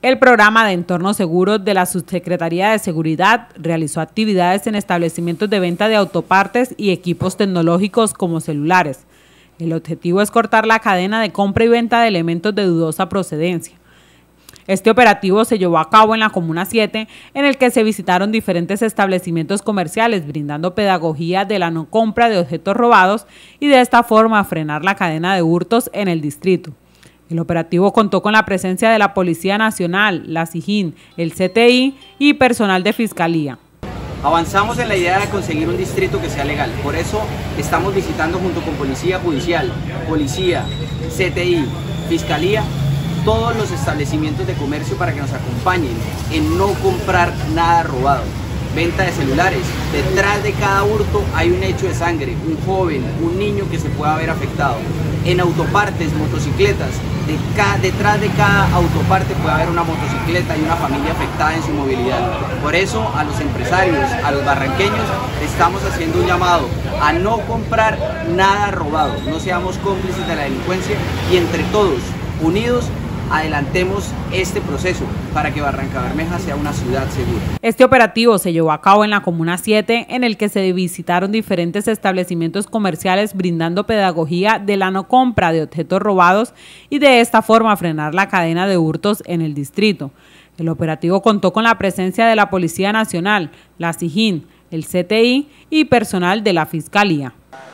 El programa de entornos seguros de la Subsecretaría de Seguridad realizó actividades en establecimientos de venta de autopartes y equipos tecnológicos como celulares. El objetivo es cortar la cadena de compra y venta de elementos de dudosa procedencia. Este operativo se llevó a cabo en la Comuna 7, en el que se visitaron diferentes establecimientos comerciales, brindando pedagogía de la no compra de objetos robados y de esta forma frenar la cadena de hurtos en el distrito. El operativo contó con la presencia de la Policía Nacional, la SIJIN, el CTI y personal de Fiscalía. Avanzamos en la idea de conseguir un distrito que sea legal, por eso estamos visitando junto con Policía Judicial, Policía, CTI, Fiscalía, todos los establecimientos de comercio para que nos acompañen en no comprar nada robado. Venta de celulares, detrás de cada hurto hay un hecho de sangre, un joven, un niño que se pueda ver afectado. En autopartes, motocicletas, detrás de cada autoparte puede haber una motocicleta y una familia afectada en su movilidad. Por eso a los empresarios, a los barranqueños, estamos haciendo un llamado a no comprar nada robado, no seamos cómplices de la delincuencia y entre todos, unidos, adelantemos este proceso para que Barrancabermeja sea una ciudad segura. Este operativo se llevó a cabo en la Comuna 7, en el que se visitaron diferentes establecimientos comerciales brindando pedagogía de la no compra de objetos robados y de esta forma frenar la cadena de hurtos en el distrito. El operativo contó con la presencia de la Policía Nacional, la SIJIN, el CTI y personal de la Fiscalía.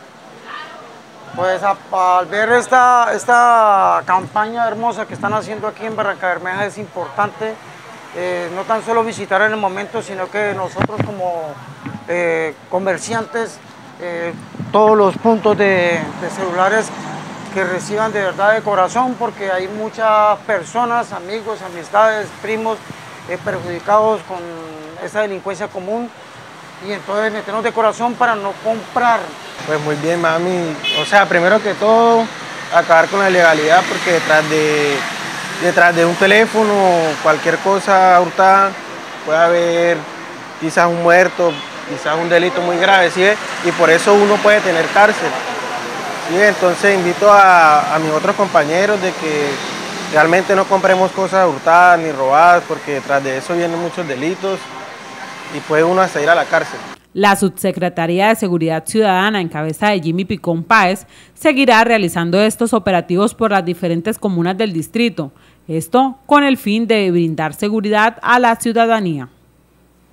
Pues al ver esta campaña hermosa que están haciendo aquí en Barrancabermeja es importante no tan solo visitar en el momento, sino que nosotros como comerciantes, todos los puntos de celulares que reciban de verdad de corazón, porque hay muchas personas, amigos, amistades, primos perjudicados con esta delincuencia común. Y entonces meternos de corazón para no comprar. Pues muy bien, mami. O sea, primero que todo, acabar con la ilegalidad, porque detrás de un teléfono, cualquier cosa hurtada, puede haber quizás un muerto, quizás un delito muy grave, ¿sí? Y por eso uno puede tener cárcel. ¿Sí? Entonces invito a mis otros compañeros de que realmente no compremos cosas hurtadas ni robadas, porque detrás de eso vienen muchos delitos y puede uno hasta ir a la cárcel. La Subsecretaría de Seguridad Ciudadana, en cabeza de Jimmy Picón Páez, seguirá realizando estos operativos por las diferentes comunas del distrito. Esto con el fin de brindar seguridad a la ciudadanía.